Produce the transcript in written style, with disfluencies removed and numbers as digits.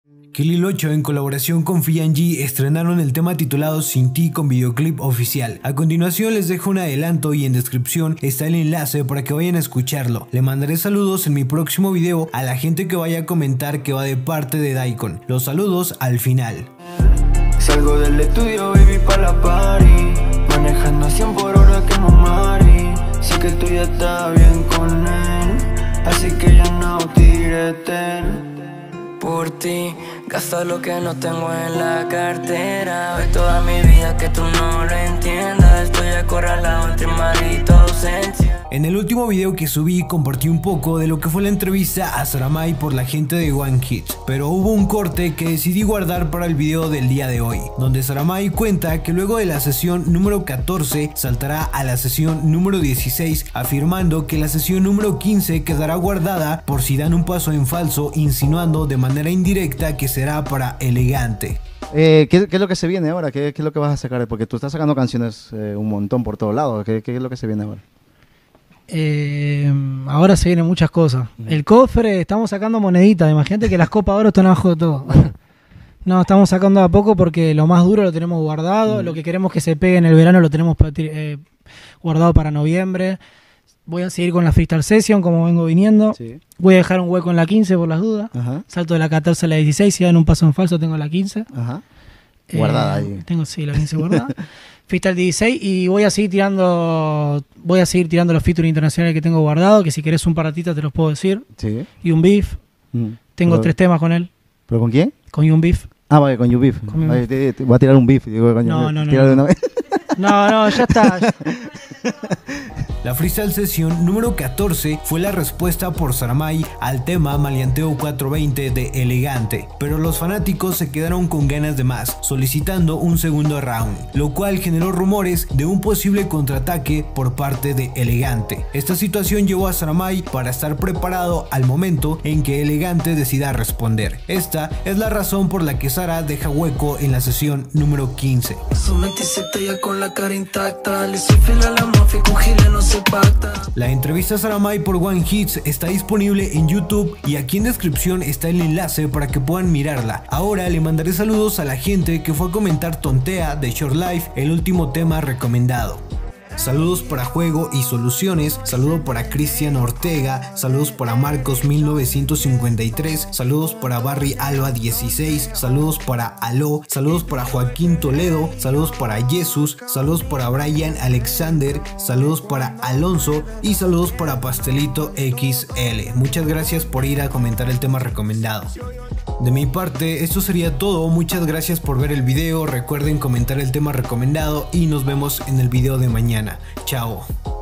Kilil 8 en colaboración con Fianji estrenaron el tema titulado Sin Ti con videoclip oficial. A continuación les dejo un adelanto y en descripción está el enlace para que vayan a escucharlo. Le mandaré saludos en mi próximo video a la gente que vaya a comentar que va de parte de Daikon. Los saludos al final. Salgo del estudio, baby, pa' la party, manejando a 100 por hora que no mari. Sé que tú ya estás bien con él, así que ya no tireten. Por ti, gasto lo que no tengo en la cartera. Ve toda mi vida que tú no lo entiendas. Estoy acorralado entre mar y tu ausencia. En el último video que subí compartí un poco de lo que fue la entrevista a Saramay por la gente de One Hits, pero hubo un corte que decidí guardar para el video del día de hoy, donde Saramay cuenta que luego de la sesión número 14 saltará a la sesión número 16, afirmando que la sesión número 15 quedará guardada por si dan un paso en falso, insinuando de manera indirecta que será para Elegante. ¿Qué es lo que se viene ahora? ¿Qué es lo que vas a sacar? Porque tú estás sacando canciones un montón por todos lados. ¿Qué es lo que se viene ahora? Ahora se vienen muchas cosas. El cofre, estamos sacando moneditas. Imagínate que las copas de oro están abajo de todo. No, estamos sacando a poco porque lo más duro lo tenemos guardado. Lo que queremos que se pegue en el verano lo tenemos guardado para noviembre. Voy a seguir con la Freestyle Session como vengo viniendo. Sí. Voy a dejar un hueco en la 15 por las dudas. Ajá. Salto de la 14 a la 16. Si dan un paso en falso tengo la 15. Ajá. Guardada ahí. Tengo, sí, la 15 guardada. Freestyle 16 y voy a seguir tirando los features internacionales que tengo guardado, que si querés un paratita te los puedo decir. Sí. Y un beef. Tengo 3 temas con él. ¿Pero con quién? Con un beef. Ah, vale, con you beef. Te voy a tirar un beef. Digo, no, ya está. La Freestyle Session número 14 fue la respuesta por Saramay al tema Maleanteo 420 de Elegante, pero los fanáticos se quedaron con ganas de más, solicitando un segundo round, lo cual generó rumores de un posible contraataque por parte de Elegante. Esta situación llevó a Saramay para estar preparado al momento en que Elegante decida responder. Esta es la razón por la que Sara deja hueco en la sesión número 15. La entrevista a Saramay por One Hits está disponible en YouTube y aquí en descripción está el enlace para que puedan mirarla. Ahora le mandaré saludos a la gente que fue a comentar Tontea de Short Life, el último tema recomendado. Saludos para Juego y Soluciones, saludo para Cristian Ortega, saludos para Marcos 1953, saludos para Barry Alba 16, saludos para Aló, saludos para Joaquín Toledo, saludos para Jesus, saludos para Brian Alexander, saludos para Alonso y saludos para Pastelito XL. Muchas gracias por ir a comentar el tema recomendado. De mi parte, esto sería todo. Muchas gracias por ver el video. Recuerden comentar el tema recomendado y nos vemos en el video de mañana. Chao.